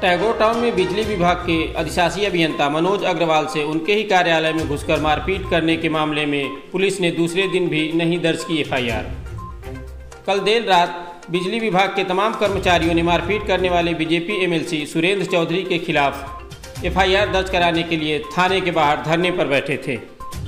Tagore town में बिजली विभाग के अधिशासी अभियंता मनोज अग्रवाल से उनके ही कार्यालय में घुसकर मारपीट करने के मामले में पुलिस ने दूसरे दिन भी नहीं दर्ज की एफआईआर। कल देर रात बिजली विभाग के तमाम कर्मचारियों ने मारपीट करने वाले बीजेपी एमएलसी सुरेंद्र चौधरी के खिलाफ एफआईआर दर्ज कराने के लिए थाने के बाहर धरने पर बैठे थे।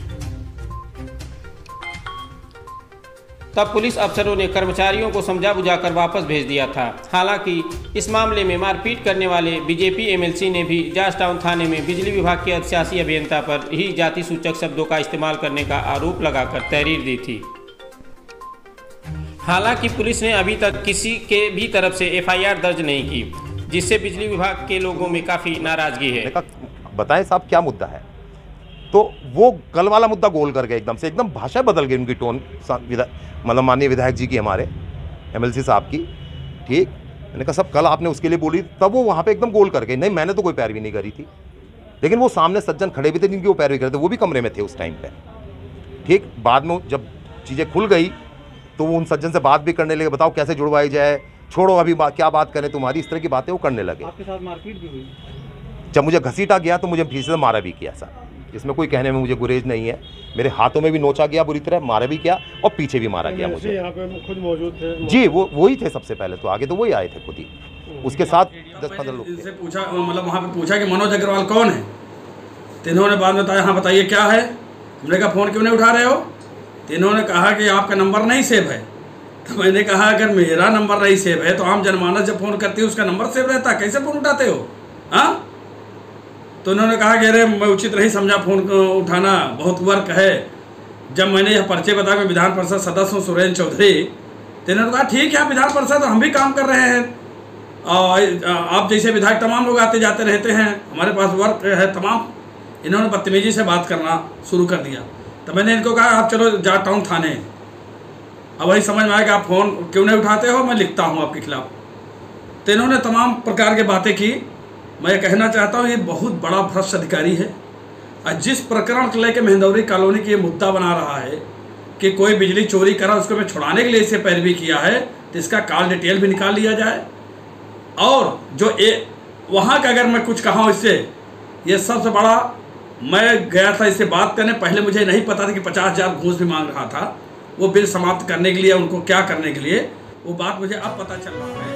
तब पुलिस अफसरों ने कर्मचारियों को समझा बुझाकर वापस भेज दिया था। हालांकि इस मामले में मारपीट करने वाले बीजेपी एमएलसी ने भी जॉर्ज टाउन थाने में बिजली विभाग के अधिशासी अभियंता पर ही जाति सूचक शब्दों का इस्तेमाल करने का आरोप लगाकर तहरीर दी थी। हालांकि पुलिस ने अभी तक किसी के भी तरफ से एफआईआर दर्ज नहीं की, जिससे बिजली विभाग के लोगों में काफ़ी नाराजगी है। बताएं साहब क्या मुद्दा है? तो वो कल वाला मुद्दा गोल कर गए, एकदम भाषा बदल गई उनकी टोन, मतलब माननीय विधायक जी की, हमारे एमएलसी साहब की। ठीक, मैंने कहा सब कल आपने उसके लिए बोली, तब वो वहाँ पे एकदम गोल कर गए। नहीं, मैंने तो कोई पैरवी नहीं करी थी, लेकिन वो सामने सज्जन खड़े भी थे जिनकी वो पैरवी करते, वो भी कमरे में थे उस टाइम पे। ठीक, बाद में जब चीज़ें खुल गई तो वो उन सज्जन से बात भी करने लगे, बताओ कैसे जुड़वाई जाए, छोड़ो अभी क्या बात करें तुम्हारी, इस तरह की बातें वो करने लगे। आपके साथ मारपीट भी हुई? जब मुझे घसीटा गया तो मुझे पीछे से मारा भी किया सर, इसमें कोई कहने में मुझे गुरेज नहीं है। मेरे हाथों में भी नोचा गया बुरी तरह, मारा भी किया और पीछे भी मारा गया मुझे। यहाँ पे खुद मौजूद थे? जी, वही थे सबसे पहले, तो आगे तो वही आए थे खुद ही, उसके साथ 10-15 लोग थे। पूछा, मतलब वहाँ पे पूछा कि मनोज अग्रवाल कौन है, तो इन्होंने बाद में बताया हाँ बताइए क्या है। हमने कहा फ़ोन क्यों नहीं उठा रहे हो, तो इन्होंने कहा कि आपका नंबर नहीं सेव है। तो मैंने कहा अगर मेरा नंबर नहीं सेव है तो आम जनमानस जब फ़ोन करती है उसका नंबर सेव रहता है, कैसे फ़ोन उठाते हो? हाँ, तो उन्होंने कहा कि अरे मैं उचित नहीं समझा फ़ोन उठाना, बहुत वर्क है। जब मैंने यह पर्चे बताया मैं विधान परिषद सदस्य हूँ सुरेंद्र चौधरी, तो इन्होंने कहा ठीक है, आप विधान परिषद हम भी काम कर रहे हैं, और आप जैसे विधायक तमाम लोग आते जाते रहते हैं, हमारे पास वर्क है तमाम। इन्होंने बदतमीजी से बात करना शुरू कर दिया। तो मैंने इनको कहा आप चलो जॉर्ज टाउन थाने। अब वही समझ में आया कि आप फ़ोन क्यों नहीं उठाते हो, मैं लिखता हूँ आपके खिलाफ। तो इन्होंने तमाम प्रकार की बातें की। मैं कहना चाहता हूँ ये बहुत बड़ा भ्रष्ट अधिकारी है, और जिस प्रकरण को लेकर महेंदौरी कॉलोनी की ये मुद्दा बना रहा है कि कोई बिजली चोरी करा, उसको मैं छुड़ाने के लिए इसे पैरवी किया है, तो इसका कॉल डिटेल भी निकाल लिया जाए। और जो वहाँ का अगर मैं कुछ कहा हूँ इससे, ये सबसे बड़ा, मैं गया था इससे बात करने, पहले मुझे नहीं पता था कि 50,000 घूस भी मांग रहा था वो बिल समाप्त करने के लिए, उनको क्या करने के लिए, वो बात मुझे अब पता चल रहा है।